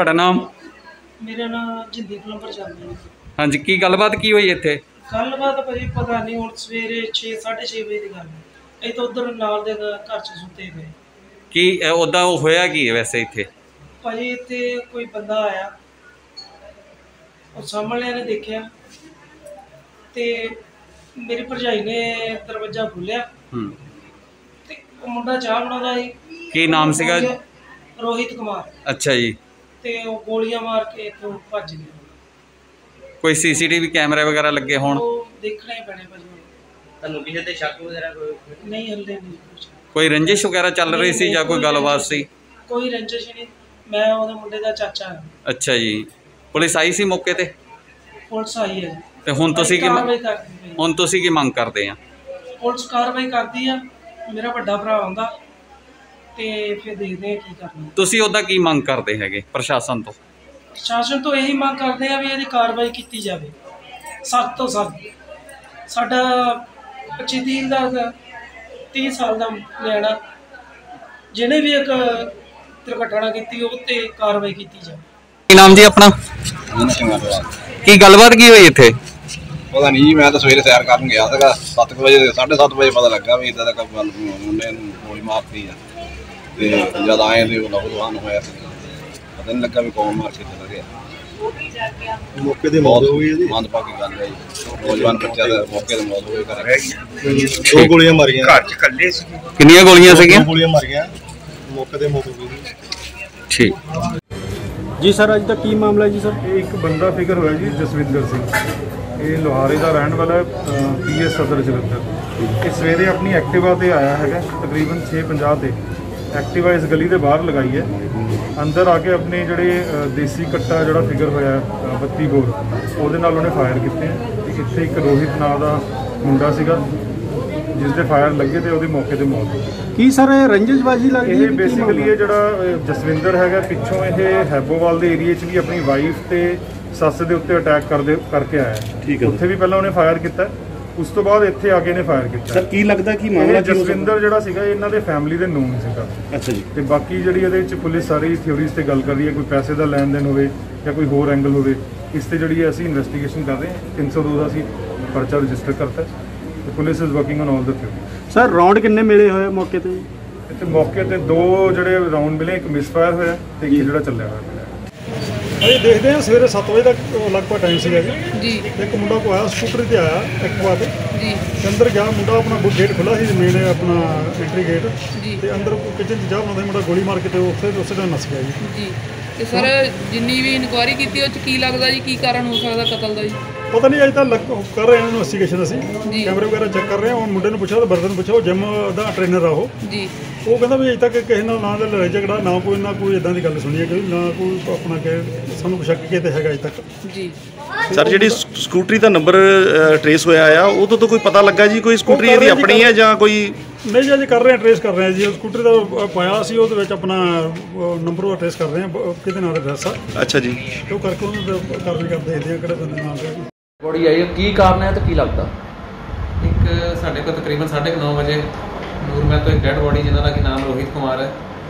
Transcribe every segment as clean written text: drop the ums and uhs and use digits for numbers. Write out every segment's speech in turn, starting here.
ਤੁਹਾਡਾ ਨਾਮ? मेरा नाम जिंदगी नंबर चलता है। हाँ जी, की गलबात की हुई इत्थे? गलबात भाजी पता नहीं हुण सवेरे 6-6:30 बजे की गल है। ਅਸੀਂ ਤਾਂ ਉਧਰ ਨਾਲ ਦੇ ਘਰ 'ਚ ਸੁੱਤੇ ਪਏ। ਕੀ ਉਹਦਾ ਉਹ ਹੋਇਆ ਕੀ ਹੈ ਵੈਸੇ ਇੱਥੇ? ਭਾਜੀ ਇੱਥੇ ਕੋਈ ਬੰਦਾ ਆਇਆ, ਉਹ ਸਾਹਮਣੇ ਨੇ ਦੇਖਿਆ ਤੇ ਮੇਰੀ ਭਰਜਾਈ ਨੇ ਦਰਵਾਜ਼ਾ ਖੋਲ੍ਹਿਆ ਤੇ ਉਹ ਮੁੰਡਾ ਚਾਹ ਬਣਾਉਂਦਾ ਸੀ। ਕੀ ਨਾਮ ਸੀਗਾ? ਰੋਹਿਤ ਕੁਮਾਰ। ਅੱਛਾ ਜੀ। ਤੇ ਉਹ ਗੋਲੀਆਂ ਮਾਰ ਕੇ ਇੱਥੋਂ ਭੱਜ ਗਿਆ। ਕੋਈ ਸੀਸੀਟੀਵੀ ਕੈਮਰੇ ਵਗੈਰਾ ਲੱਗੇ ਹੋਣ? ਉਹ ਦੇਖਣੇ ਹੀ ਪੈਣੇ ਭਾਜੀ। ਤੁਹਾਨੂੰ ਕਿਸੇ ਤੇ ਸ਼ੱਕ ਵਗੈਰਾ ਨਹੀਂ? ਹੱਲੇ ਨਹੀਂ। ਕੋਈ ਰੰਜਿਸ਼ ਵਗੈਰਾ ਚੱਲ ਰਹੀ ਸੀ ਜਾਂ ਕੋਈ ਗੱਲਬਾਤ ਸੀ? ਕੋਈ ਰੰਜਿਸ਼ ਨਹੀਂ। ਮੈਂ ਉਹਦੇ ਮੁੰਡੇ ਦਾ ਚਾਚਾ ਹਾਂ। ਅੱਛਾ ਜੀ। ਪੁਲਿਸ ਆਈ ਸੀ ਮੌਕੇ ਤੇ? ਪੁਲਿਸ ਆਈ ਹੈ। ਤੇ ਹੁਣ ਤੁਸੀਂ ਕੀ ਮੰਗ ਕਰਦੇ ਆ? ਪੁਲਿਸ ਕਾਰਵਾਈ ਕਰਦੀ ਆ, ਮੇਰਾ ਵੱਡਾ ਭਰਾ ਆਉਂਦਾ ਤੇ ਫਿਰ ਦੇਖਦੇ ਆ ਕੀ ਕਰਨਾ। ਤੁਸੀਂ ਉਹਦਾ ਕੀ ਮੰਗ ਕਰਦੇ ਹੈਗੇ ਪ੍ਰਸ਼ਾਸਨ ਤੋਂ? ਪ੍ਰਸ਼ਾਸਨ ਤੋਂ ਇਹੀ ਮੰਗ ਕਰਦੇ ਆ ਵੀ ਇਹਦੀ ਕਾਰਵਾਈ ਕੀਤੀ ਜਾਵੇ, ਸਖਤ ਤੋਂ ਸਖਤ। ਸਾਡਾ 25-30 ਸਾਲ ਦਾ ਨਿਆਣਾ, ਜਿਹਨੇ ਵੀ ਇੱਕ ਦੁਰਘਟਨਾ ਕੀਤੀ ਉਹ ਤੇ ਕਾਰਵਾਈ ਕੀਤੀ ਜਾਵੇ। ਕੀ ਨਾਮ ਜੀ ਆਪਣਾ? ਕੀ ਗੱਲਬਾਤ ਕੀ ਹੋਈ ਇੱਥੇ? ਪਤਾ ਨਹੀਂ ਜੀ, ਮੈਂ ਤਾਂ ਸਵੇਰੇ ਸੈਰ ਕਰਨ ਗਿਆ ਸੀਗਾ 7 ਵਜੇ, 7:30 ਵਜੇ ਪਤਾ ਲੱਗਾ ਵੀ ਇੱਦਾਂ ਦਾ ਕੰਮ ਮੁੰਡੇ ਨੂੰ ਗੋਲੀ ਮਾਰਤੀ ਆ। ਤੇ ਜਦ ਆਏ ਤੇ ਉਹ ਨੌਜਵਾਨ ਹੋਇਆ ਸੀ, ਪਤਾ ਨਹੀਂ ਲੱਗਾ ਵੀ ਕੌਣ ਮਾਰ ਕੇ ਚਲਾ ਗਿਆ। ਮੌਕੇ ਤੇ ਮੌਤ ਹੋ ਗਈ ਜੀ। ਮੰਦਭਾਗੀ ਗੱਲ ਹੈ ਜੀ, ਨੌਜਵਾਨ ਬੱਚਾ ਦਾ ਮੌਕੇ ਤੇ ਮੌਤ ਹੋਈ ਕਰ। 2 ਗੋਲੀਆਂ ਮਾਰੀਆਂ ਘਰ 'ਚ ਇਕੱਲੇ ਸੀ। ਕਿੰਨੀਆਂ ਗੋਲੀਆਂ ਸੀਗੀਆਂ? 2 ਗੋਲੀਆਂ ਮਾਰੀਆਂ, ਮੌਕੇ ਤੇ ਮੌਤ ਹੋ ਗਈ। ਠੀਕ जी सर, अज तक की मामला है जी सर? एक बंदा फिगर होया जी जसविंदर सिंह, ये लोहारे का रहने वाला PS सदर जलंधर। ये सवेरे अपनी एक्टिवा से आया है, तकरीबन 6:50 से एक्टिवा इस गली के बाहर लगाई है। अंदर आके अपने जोड़े देसी कट्टा जोड़ा फिगर होया 32 बोर ਉਹਦੇ ਨਾਲ ਉਹਨੇ फायर किए। इत्थे एक रोहित नाम का मुंडा सीगा जिस दे फायर लगे तो ਉਹਦੀ मौके ते मौत हो गई। की सर रंजिशबाजी लगदी है? बेसिकली ये जोड़ा जसविंदर है पिछों ये हैबोवाल के एरिए भी अपनी वाइफ ते सस के उत्ते अटैक करके आया। ठीक है। उत्थे भी पहले उन्हें फायर किया, उस तो बाद इत्थे आके ने फायर किया। सर की लगदा कि मामला जसविंदर जोड़ा सीगा इन्हां दे फैमिली दे नून सीगा। अच्छा जी। ते बाकी जिहड़ी इहदे विच पुलिस सारी थ्योरीज ते गल कर रही है, कोई पैसे दा लैन देन होवे या कोई होर एंगल होवे, इस ते जिहड़ी असीं इन्वेस्टिगेशन कर रहे हैं। 302 दा असीं परचा रजिस्टर करता है। Police is working on all the theories. Sir round किन्ने मिले हुए मौके ते? इत्थे मौके ते 2 जोड़े राउंड मिले, एक मिसफायर होया ते एक जोड़ा चलिया होया। अरे देखते हैं सवेरे 7 बजे तक लगभग टाइम से जी। एक मुंडा को आया स्कूटर से आया एक्टिवा पे जी, अंदर गया मुंडा अपना गेट खुला सी मेन अपना एंट्री गेट ते अंदर किचन चाह बनाते मुंडा गोली मार के उस नस गया जी। ਤੇ ਸਰ ਜਿੰਨੀ ਵੀ ਇਨਕੁਆਇਰੀ ਕੀਤੀ ਉਹ ਚ ਕੀ ਲੱਗਦਾ ਜੀ ਕੀ ਕਾਰਨ ਹੋ ਸਕਦਾ ਕਤਲ ਦਾ ਜੀ? पता नहीं अज तक कर रहे हैं इन्वेस्टिगेशन, असी कैमरे वगैरह चेक कर रहे हैं। मुंडे पूछा तो बर्तन पूछा, जिम का ट्रेनर आ जी, वो कहता भी अज तक किसी ना लड़ाई झगड़ा ना कोई इदां दी गल सुनी है, ना कोई अपना कहे सानू शक किते है अज तक जी। सर जी स्कूटरी का नंबर ट्रेस होया आ वो तो कोई पता लगा जी कोई स्कूटरी इहदी अपनी है जां कोई? नहीं जी, अज कर रहे हैं, ट्रेस कर रहे हैं जी। स्कूटरी का पाया सी वो अपना नंबर ट्रेस कर रहे हैं कि नाम एड्रैस आ। अच्छा जी। तो करके कार्रवाई कर देखते हैं कि बंदे नाम बॉडी आई है, की कारण है तो की लगता? एक साढ़े को तकरीबन 9:30 बजे नूरमहल तो एक डेड बॉडी जिन्हों का नाम रोहित कुमार है,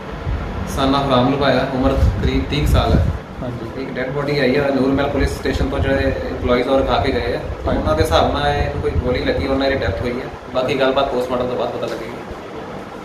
सन ऑफ राम लुभाया, उम्र करीब 30 साल है। हाँ जी। एक डेड बॉडी आई है नूरमहल पुलिस स्टेशन तो जो इंप्लॉइज और खा के गए हैं, उन्होंने हिसाब ਨਾਲ कोई गोली लगी और डेथ हुई है। बाकी गलबात पोस्टमार्टम तो बाद पता लगेगी।